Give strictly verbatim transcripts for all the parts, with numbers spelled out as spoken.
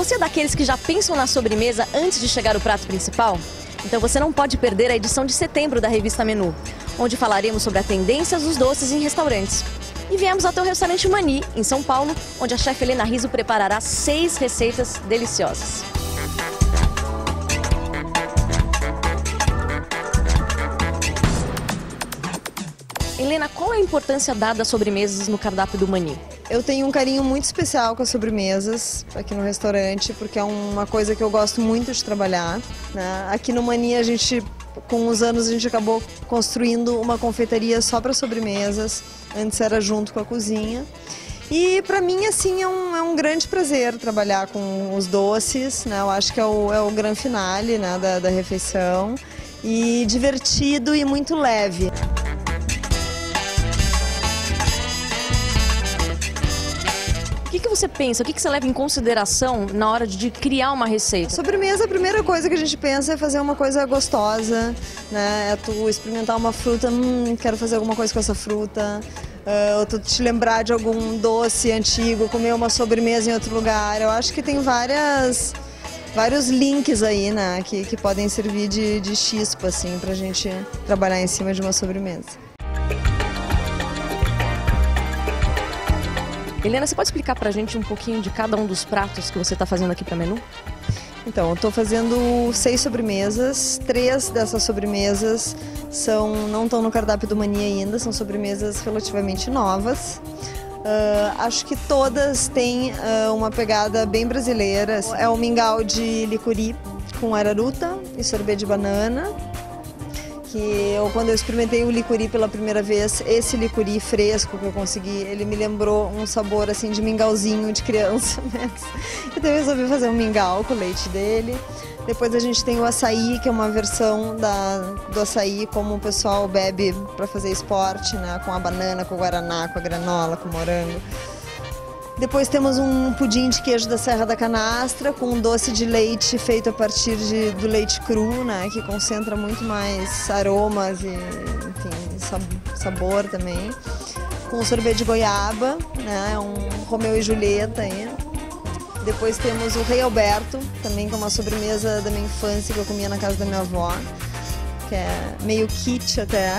Você é daqueles que já pensam na sobremesa antes de chegar o prato principal? Então você não pode perder a edição de setembro da revista Menu, onde falaremos sobre as tendências dos doces em restaurantes. E viemos até o restaurante Mani, em São Paulo, onde a chefe Helena Rizzo preparará seis receitas deliciosas. Helena, qual é a importância dada às sobremesas no cardápio do Mani? Eu tenho um carinho muito especial com as sobremesas aqui no restaurante, porque é uma coisa que eu gosto muito de trabalhar, né? Aqui no Mani, a gente, com os anos, a gente acabou construindo uma confeitaria só para sobremesas. Antes era junto com a cozinha. E para mim, assim, é um, é um grande prazer trabalhar com os doces, né? Eu acho que é o, é o grande finale, né, da, da refeição. E divertido e muito leve. O que, que você pensa, o que, que você leva em consideração na hora de criar uma receita? Sobremesa, a primeira coisa que a gente pensa é fazer uma coisa gostosa, né? É tu experimentar uma fruta, hum, quero fazer alguma coisa com essa fruta. Uh, ou tu te lembrar de algum doce antigo, comer uma sobremesa em outro lugar. Eu acho que tem várias, vários links aí, né? Que, que podem servir de, de chispa, assim, pra gente trabalhar em cima de uma sobremesa. Helena, você pode explicar pra gente um pouquinho de cada um dos pratos que você está fazendo aqui para Menu? Então, eu estou fazendo seis sobremesas, três dessas sobremesas são, não estão no cardápio do Mani ainda, são sobremesas relativamente novas. Uh, acho que todas têm uh, uma pegada bem brasileira. É o mingau de licuri com araruta e sorbet de banana. Que eu, quando eu experimentei o licuri pela primeira vez, esse licuri fresco que eu consegui, ele me lembrou um sabor assim de mingauzinho de criança mesmo. Então eu resolvi fazer um mingau com o leite dele. Depois a gente tem o açaí, que é uma versão da, do açaí como o pessoal bebe para fazer esporte, né? Com a banana, com o guaraná, com a granola, com o morango. Depois temos um pudim de queijo da Serra da Canastra, com um doce de leite feito a partir de, do leite cru, né, que concentra muito mais aromas e, enfim, sabor também. Com sorvete de goiaba, né, um Romeu e Julieta aí. Depois temos o Rei Alberto, também que é uma sobremesa da minha infância que eu comia na casa da minha avó, que é meio kit até.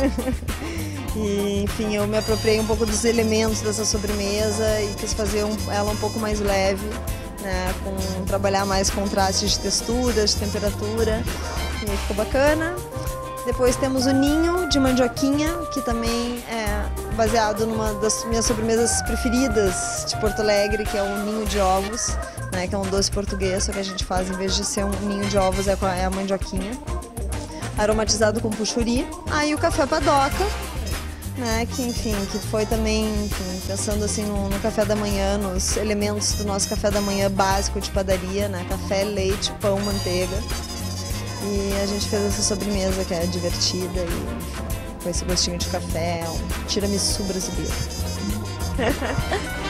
E, enfim, eu me apropriei um pouco dos elementos dessa sobremesa e quis fazer um, ela um pouco mais leve, né, com trabalhar mais contrastes de texturas, de temperatura, e ficou bacana. Depois temos o ninho de mandioquinha, que também é baseado numa das minhas sobremesas preferidas de Porto Alegre, que é o ninho de ovos, né, que é um doce português, só que a gente faz, em vez de ser um ninho de ovos, é a mandioquinha, aromatizado com puxuri. Aí o café padoca, né, que enfim, que foi também, enfim, pensando assim no, no café da manhã, nos elementos do nosso café da manhã básico de padaria, né, café, leite, pão, manteiga. E a gente fez essa sobremesa que é divertida e enfim, com esse gostinho de café, um tiramisu brasileiro.